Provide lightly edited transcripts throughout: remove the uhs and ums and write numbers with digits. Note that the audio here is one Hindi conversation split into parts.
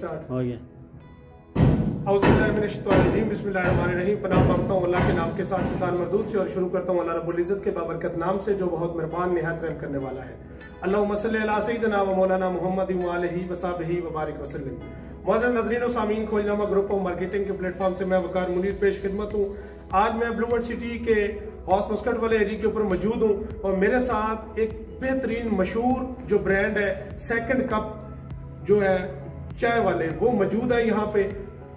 स्टार्ट हो गया। बिस्मिल्लाहिर्रहमानिर्रहीम। पनाह मांगता हूँ अल्लाह के नाम के साथ शैतान मरदूद से, और शुरू करता हूँ अल्लाह रब्बुल इज्जत के बाबरकत नाम से जो बहुत मेहरबान निहायत रहम करने वाला है। अल्लाहुम्मा सल्ली अला सय्यिदिना व मौलाना मुहम्मद व आलिहि व सहबिहि व बारिक वसल्लम। मुअज़्ज़ज़ नाज़रीन व सामीन, खोजनामा ग्रुप ऑफ मार्केटिंग के प्लेटफॉर्म से मैं वकार मुनीर पेश खिदमत हूँ। आज मैं ब्लू वर्ल्ड सिटी के हॉर्स मस्कट वाले एरिया के ऊपर मौजूद हूँ और मेरे साथ एक बेहतरीन मशहूर जो ब्रांड है सेकंड कप जो है चाय वाले, वो मौजूद है यहाँ पे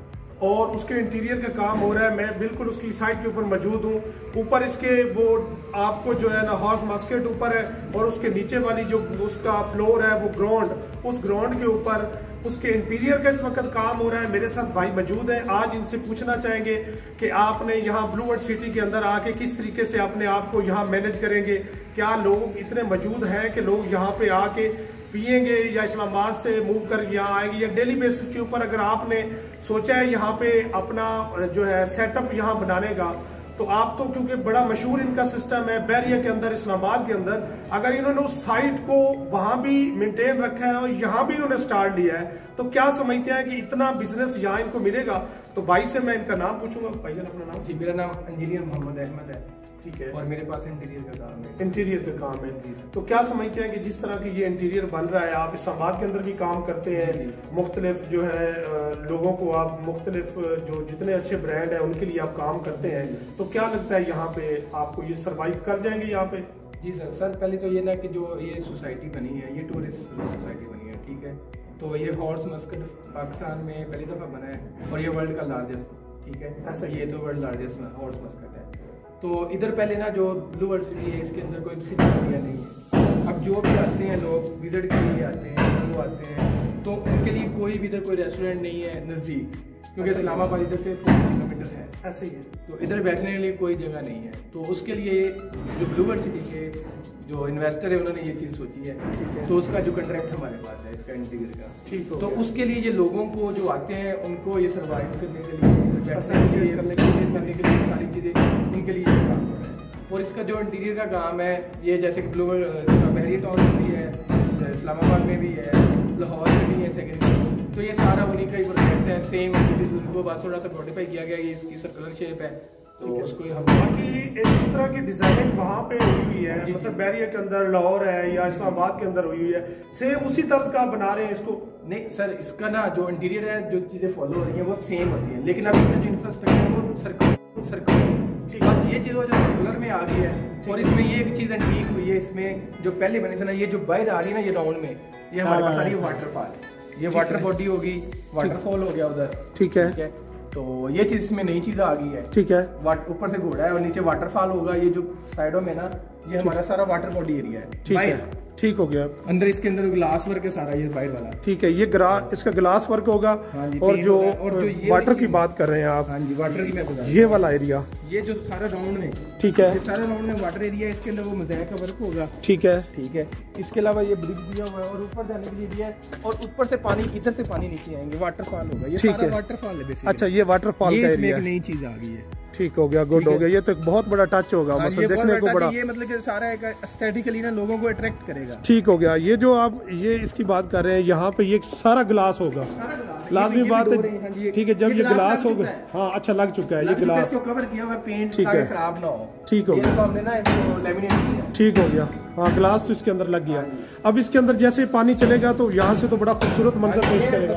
और उसके इंटीरियर का काम हो रहा है। मैं बिल्कुल उसकी साइड के ऊपर मौजूद हूँ। ऊपर इसके वो आपको जो है ना हॉर्स मास्केट ऊपर है और उसके नीचे वाली जो उसका फ्लोर है वो ग्राउंड, उस ग्राउंड के ऊपर उसके इंटीरियर का इस वक्त काम हो रहा है। मेरे साथ भाई मौजूद हैं, आज इनसे पूछना चाहेंगे कि आपने यहाँ ब्लू वर्ल्ड सिटी के अंदर आके किस तरीके से अपने आप को यहाँ मैनेज करेंगे। क्या लोग इतने मौजूद हैं कि लोग यहाँ पे आके पिएंगे या इस्लामाबाद से मूव कर यहाँ आएंगे, या डेली बेसिस के ऊपर अगर आपने सोचा है यहाँ पे अपना जो है सेटअप यहाँ बनाने का, तो आप तो क्योंकि बड़ा मशहूर इनका सिस्टम है बैरिया के अंदर इस्लामाबाद के अंदर, अगर इन्होंने उस साइट को वहां भी मेंटेन रखा है और यहाँ भी इन्होंने स्टार्ट लिया है, तो क्या समझते हैं कि इतना बिजनेस यहाँ इनको मिलेगा। तो भाई से मैं इनका नाम पूछूंगा। भाई अपना नाम? जी, मेरा नाम इंजीनियर मोहम्मद अहमद है। ठीक है। और मेरे पास इंटीरियर का काम है। इंटीरियर का काम है जी। तो क्या समझते हैं कि जिस तरह की ये इंटीरियर बन रहा है, आप इस्लामाबाद के अंदर भी काम करते हैं, मुख्तलिफ जो है लोगों को आप मुख्तलिफ जो जितने अच्छे ब्रांड है उनके लिए आप काम करते हैं, तो क्या लगता है यहाँ पे आपको ये सर्वाइव कर जाएंगे यहाँ पे? जी सर पहले तो ये ना कि जो ये सोसाइटी बनी है, ये टूरिस्ट सोसाइटी बनी है, ठीक है। तो ये हॉर्स मस्कट पाकिस्तान में पहली दफ़ा बना है और ये वर्ल्ड का लार्जेस्ट, ठीक है, ऐसा ये तो वर्ल्ड लार्जेस्ट हॉर्स मस्कट है। तो इधर पहले ना जो ब्लू वर्ल्ड सिटी है इसके अंदर कोई सिटी एरिया नहीं है। अब जो भी आते हैं लोग विजिट के लिए आते हैं, वो आते हैं, तो उनके लिए कोई भी इधर कोई रेस्टोरेंट नहीं है नज़दीक, क्योंकि इस्लामाबाद इधर से 40 किलोमीटर है, ऐसे ही है। तो इधर बैठने के लिए कोई जगह नहीं है। तो उसके लिए जो ब्लू वर्ल्ड सिटी के जो इन्वेस्टर है उन्होंने ये चीज़ सोची है। तो उसका जो कॉन्ट्रैक्ट हमारे पास है इसका इंटीरियर का, ठीक है। तो उसके लिए ये लोगों को जो आते हैं उनको ये सर्वाइव करने के लिए, बैठने के लिए, करने के लिए सारी चीज़ें उनके लिए काम हो रहा है। और इसका जो इंटीरियर का काम है, ये जैसे कि ब्लू बहरिया टाउन में भी है, इस्लामाबाद में भी है, लाहौर में भी है सेकेंड, तो ये सारा उन्हीं का ही प्रोजेक्ट है। सेम उनको बस थोड़ा सा मॉडिफाई किया गया, ये इसकी सर्कुलर शेप है, तो उसको हम बाकी इस तरह की डिजाइनिंग वहाँ पे हुई हुई है, मतलब बैरिया के अंदर लाहौर है या इस्लामाबाद के अंदर हुई हुई है, सेम उसी तर्ज का बना रहे हैं इसको? नहीं सर, इसका ना जो इंटीरियर है, जो चीजें फॉलो हो रही हैं वो सेम होती हैं, लेकिन अब इसका जो इंफ्रास्ट्रक्चर है वो सर्कुलर, ठीक है। बस ये चीज जो सर्कुलर में आ गई है, और इसमें ये एक चीज एंटीक हुई है, इसमें जो पहले बने थे ना, ये जो बाहर आ रही है ना ये राउंड में, ये हमारे पास आ रही है वाटरफॉल, ये वाटर बॉडी होगी, वाटरफॉल हो गया उधर, ठीक है। तो ये चीज इसमें नई चीज आ गई है, ठीक है। ऊपर से घोड़ा है और नीचे वाटरफॉल होगा। ये जो साइडों में ना ये हमारा सारा वाटर बॉडी एरिया है, ठीक है, ठीक हो गया। अंदर इसके अंदर ग्लास वर्क है सारा, ये बाहर वाला, ठीक है। ये इसका ग्लास वर्क होगा। और जो वाटर की बात कर रहे हैं आप, हाँ जी, वाटर की मैं बता रहा हूं, ये वाला एरिया, ये जो सारा राउंड में, ठीक है, सारा राउंड में वाटर एरिया है, इसके अंदर वो मोज़ेक का वर्क होगा, ठीक है, ठीक है। इसके अलावा ये ब्रिज दिया हुआ है और ऊपर जाने के लिए दिया है, और ऊपर से पानी, इधर से पानी नीचे आएंगे, वाटरफॉल होगा, ये सारा वाटरफॉल है बेसिकली। अच्छा, ये वाटरफॉल का एरिया, एक नई चीज आ गई है, ठीक हो गया, गुड हो गया। ये तो एक बहुत बड़ा टच होगा, मतलब देखने को बड़ा, ये मतलब कि सारा एक एस्थेटिकली ना लोगों को अट्रैक्ट करेगा, ठीक हो गया। ये जो आप ये इसकी बात कर रहे हैं, यहाँ पे ये सारा ग्लास होगा, लाजमी बात है, ठीक है। जब ये ग्लास होगा, हाँ अच्छा लग चुका है, ये ग्लास को कवर किया हुआ पेंट, ठीक है, खराब ना हो, ठीक हो गया, हमने ना इसको लेमिनेट किया, ठीक हो गया। हाँ, ग्लास तो इसके अंदर लग गया। अब इसके अंदर जैसे पानी चलेगा तो यहाँ से तो बड़ा खूबसूरत मंजर पेश करेगा,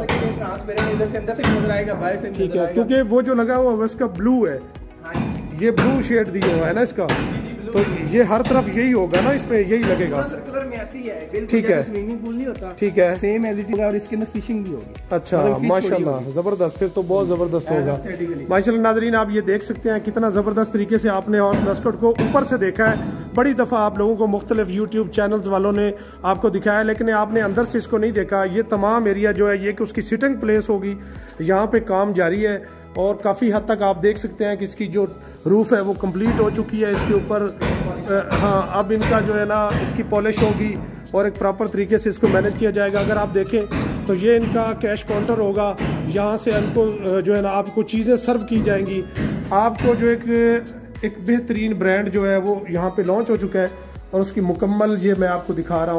अंदर से नजर आएगा, बाहर से, ठीक है, क्योंकि वो जो लगा हुआ है इसका ब्लू है, ये ब्लू शेड दिया हुआ है ना इसका, तो ये हर तरफ यही होगा ना, इसमें यही लगेगा, सर्कुलर में ऐसे ही है, ठीक है, स्विमिंग पूल नहीं होता, ठीक है, सेम एज इट इज, और इसके अंदर फिशिंग भी होगी। अच्छा, माशाल्लाह, जबरदस्त, फिर तो बहुत जबरदस्त होगा माशाल्लाह। नाजरीन, आप ये देख सकते हैं कितना जबरदस्त तरीके से आपने हॉर्स मस्कट को ऊपर से देखा है। बड़ी दफ़ा आप लोगों को मुख्तलिफ यूट्यूब चैनल्स वालों ने आपको दिखाया, लेकिन आपने अंदर से इसको नहीं देखा। ये तमाम एरिया जो है ये कि उसकी सिटिंग प्लेस होगी, यहाँ पे काम जारी है, और काफ़ी हद तक आप देख सकते हैं कि इसकी जो रूफ है वो कंप्लीट हो चुकी है। इसके ऊपर हाँ, अब इनका जो है ना इसकी पॉलिश होगी और एक प्रॉपर तरीके से इसको मैनेज किया जाएगा। अगर आप देखें तो ये इनका कैश काउंटर होगा, यहाँ से इनको जो है ना आपको चीज़ें सर्व की जाएंगी। आपको जो एक बेहतरीन ब्रांड जो है वो यहाँ पे लॉन्च हो चुका है, और उसकी मुकम्मल ये मैं आपको दिखा रहा हूँ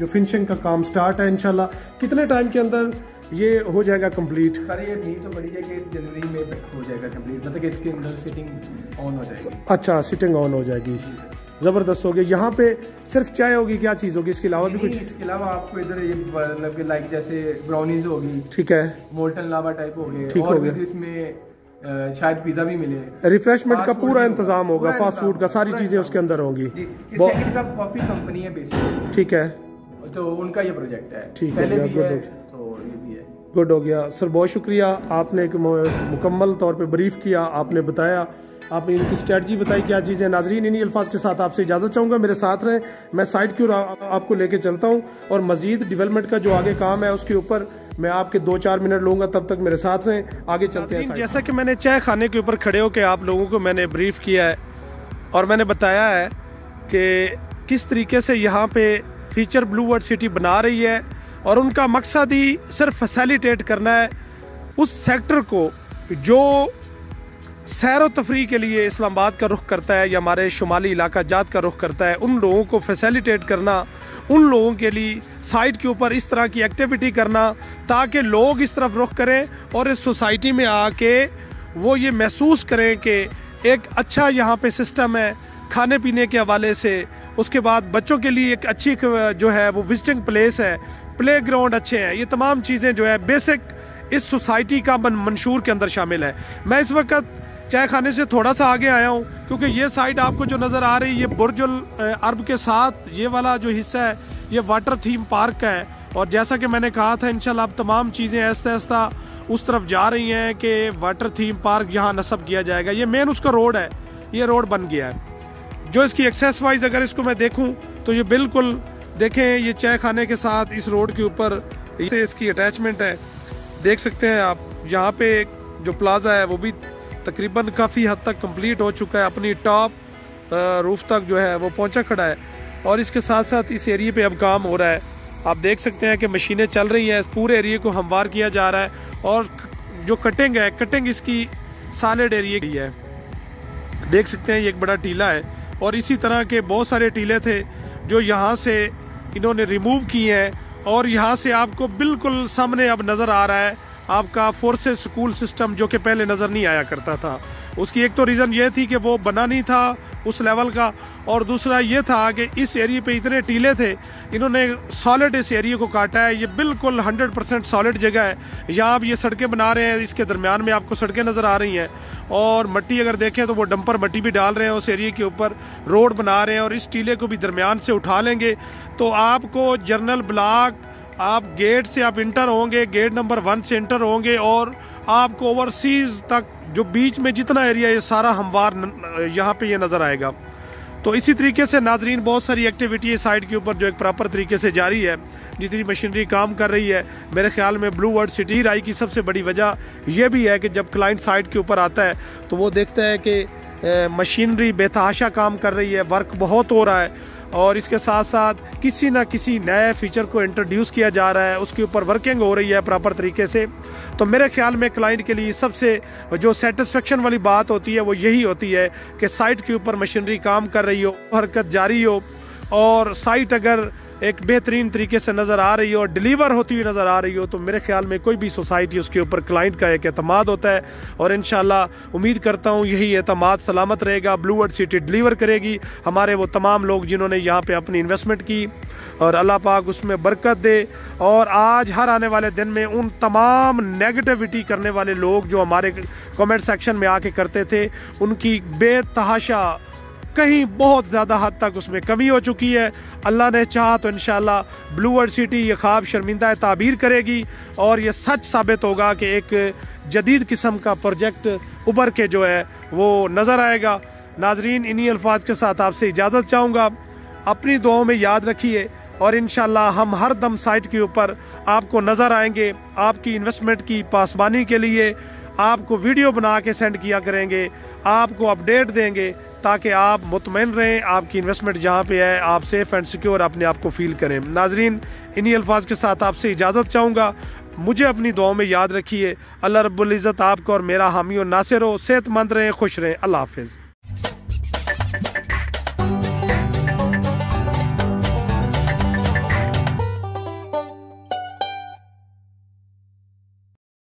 जो फिनिशिंग का काम स्टार्ट है इंशाल्लाह। कितने टाइम के अंदर ये हो जाएगा कंप्लीट? सर ये उम्मीद तो बड़ी है कि इस जनवरी में हो जाएगा कंप्लीट, मतलब कि इसके अंदर सिटिंग ऑन हो जाएगी। अच्छा, सिटिंग ऑन हो जाएगी, जबरदस्त होगी। यहाँ पे सिर्फ चाय होगी, क्या चीज़ होगी इसके अलावा भी कुछ? इसके अलावा आपको इधर ये मतलब कि लाइक जैसे ब्राउनीज होगी, ठीक है, मोल्टन लावा टाइप हो गए, ठीक और हो गया। भी इसमें शायद पिज़्ज़ा भी मिले, रिफ्रेशमेंट का पूरा इंतजाम होगा, फास्ट फूड का सारी चीज़ें उसके अंदर होंगी। कॉफी कंपनी है बेसिकली, ठीक है, तो उनका ये प्रोजेक्ट है, ठीक पहले है, भी है तो ये भी है। गुड हो गया सर, बहुत शुक्रिया। आपने एक मुकम्मल तौर पे ब्रीफ किया, आपने बताया, आपने इनकी स्ट्रेटजी बताई क्या चीज़ें। नाजरीन, इन्हीं अल्फाज के साथ आपसे इजाज़त चाहूँगा, मेरे साथ रहें, मैं साइट की ओर आपको लेके चलता हूँ और मज़ीद डेवलपमेंट का जो आगे काम है उसके ऊपर मैं आपके 2-4 मिनट लूँगा, तब तक मेरे साथ रहें, आगे चलते हैं। जैसा कि मैंने चाय खाने के ऊपर खड़े होकर आप लोगों को मैंने ब्रीफ किया है और मैंने बताया है कि किस तरीके से यहाँ pay feature blue world city बना रही है और उनका मकसद ही सिर्फ फैसिलिटेट करना है उस सेक्टर को जो सैर व तफरी के लिए इस्लामाबाद का रुख करता है या हमारे शुमाली इलाका जात का रुख करता है, उन लोगों को फैसिलिटेट करना, उन लोगों के लिए साइट के ऊपर इस तरह की एक्टिविटी करना ताकि लोग इस तरफ रुख करें और इस सोसाइटी में आके वो ये महसूस करें कि एक अच्छा यहाँ पे सिस्टम है खाने पीने के हवाले से। उसके बाद बच्चों के लिए एक अच्छी जो है वो विजिटिंग प्लेस है, प्ले ग्राउंड अच्छे हैं, ये तमाम चीज़ें जो है बेसिक इस सोसाइटी का मंशूर के अंदर शामिल है। मैं इस वक्त चाय खाने से थोड़ा सा आगे आया हूँ क्योंकि ये साइड आपको जो नज़र आ रही है, ये बुर्जुल अरब के साथ ये वाला जो हिस्सा है ये वाटर थीम पार्क का है। और जैसा कि मैंने कहा था इंशाल्लाह अब तमाम चीज़ें आहिस्ता आहिस्ता उस तरफ जा रही हैं कि वाटर थीम पार्क यहाँ नस्ब किया जाएगा। ये मेन उसका रोड है, ये रोड बन गया है। जो इसकी एक्सेस वाइज अगर इसको मैं देखूँ तो ये बिल्कुल देखें, ये चाय खाने के साथ इस रोड के ऊपर इसकी अटैचमेंट है, देख सकते हैं आप। यहाँ पे जो प्लाजा है वो भी तकरीबन काफ़ी हद तक कंप्लीट हो चुका है, अपनी टॉप रूफ तक जो है वो पहुँचा खड़ा है। और इसके साथ साथ इस एरिए पे अब काम हो रहा है, आप देख सकते हैं कि मशीनें चल रही हैं, इस पूरे एरिए को हमवार किया जा रहा है। और जो कटिंग है, कटिंग इसकी सॉलिड एरिया की है, देख सकते हैं ये एक बड़ा टीला है। और इसी तरह के बहुत सारे टीले थे जो यहाँ से इन्होंने रिमूव किए हैं और यहाँ से आपको बिल्कुल सामने अब नज़र आ रहा है आपका फोर्सेस स्कूल सिस्टम, जो कि पहले नज़र नहीं आया करता था। उसकी एक तो रीज़न ये थी कि वो बना नहीं था उस लेवल का, और दूसरा ये था कि इस एरिया पे इतने टीले थे, इन्होंने सॉलिड इस एरिया को काटा है। ये बिल्कुल 100% सॉलिड जगह है। यहाँ आप ये सड़कें बना रहे हैं, इसके दरमियान में आपको सड़कें नज़र आ रही हैं और मट्टी अगर देखें तो वो डंपर मट्टी भी डाल रहे हैं, उस एरिया के ऊपर रोड बना रहे हैं। और इस टीले को भी दरमियान से उठा लेंगे तो आपको जर्नल ब्लॉक, आप गेट से आप इंटर होंगे, गेट नंबर 1 से इंटर होंगे और आपको ओवरसीज तक जो बीच में जितना एरिया ये सारा हमवार यहाँ पे ये नज़र आएगा। तो इसी तरीके से नाजरीन बहुत सारी एक्टिविटी है साइड के ऊपर जो एक प्रॉपर तरीके से जारी है, जितनी मशीनरी काम कर रही है। मेरे ख्याल में ब्लू वर्ल्ड सिटी राई की सबसे बड़ी वजह यह भी है कि जब क्लाइंट साइड के ऊपर आता है तो वो देखता है कि मशीनरी बेतहाशा काम कर रही है, वर्क बहुत हो रहा है और इसके साथ साथ किसी ना किसी नए फीचर को इंट्रोड्यूस किया जा रहा है, उसके ऊपर वर्किंग हो रही है प्रॉपर तरीके से। तो मेरे ख्याल में क्लाइंट के लिए सबसे जो सेटिस्फेक्शन वाली बात होती है वो यही होती है कि साइट के ऊपर मशीनरी काम कर रही हो, हरकत जारी हो और साइट अगर एक बेहतरीन तरीके से नज़र आ रही हो और डिलीवर होती हुई नज़र आ रही हो तो मेरे ख्याल में कोई भी सोसाइटी उसके ऊपर क्लाइंट का एक एतमाद होता है। और इंशाल्लाह उम्मीद करता हूँ यही एतमाद सलामत रहेगा, ब्लू वर्ल्ड सिटी डिलीवर करेगी। हमारे वो तमाम लोग जिन्होंने यहाँ पे अपनी इन्वेस्टमेंट की और अल्लाह पाक उसमें बरकत दे। और आज हर आने वाले दिन में उन तमाम नेगेटिविटी करने वाले लोग जो हमारे कमेंट सेक्शन में आके करते थे, उनकी बेतहाशा कहीं बहुत ज़्यादा हद तक उसमें कमी हो चुकी है। अल्लाह ने चाहा तो इंशाल्लाह ब्लू वर्ल्ड सिटी ये ख्वाब शर्मिंदा ताबीर करेगी और ये सच साबित होगा कि एक जदीद किस्म का प्रोजेक्ट उभर के जो है वो नज़र आएगा। नाजरीन, इन्हीं अल्फाज के साथ आपसे इजाज़त चाहूँगा, अपनी दुआओं में याद रखिए और इंशाल्लाह हम हर दम साइट के ऊपर आपको नज़र आएंगे। आपकी इन्वेस्टमेंट की पासबानी के लिए आपको वीडियो बना के सेंड किया करेंगे, आपको अपडेट देंगे ताकि आप मुतमईन रहें, आपकी इन्वेस्टमेंट जहाँ पे है आप सेफ एंड सिक्योर अपने आप को फील करें। नाजरीन, इन्हीं अल्फाज के साथ आपसे इजाज़त चाहूँगा, मुझे अपनी दुआओं में याद रखिए। अल्लाह रब्बुल इज़्ज़त आपको और मेरा हामी और नासिर हो, सेहतमंद रहें, खुश रहें। अल्लाह हाफिज़।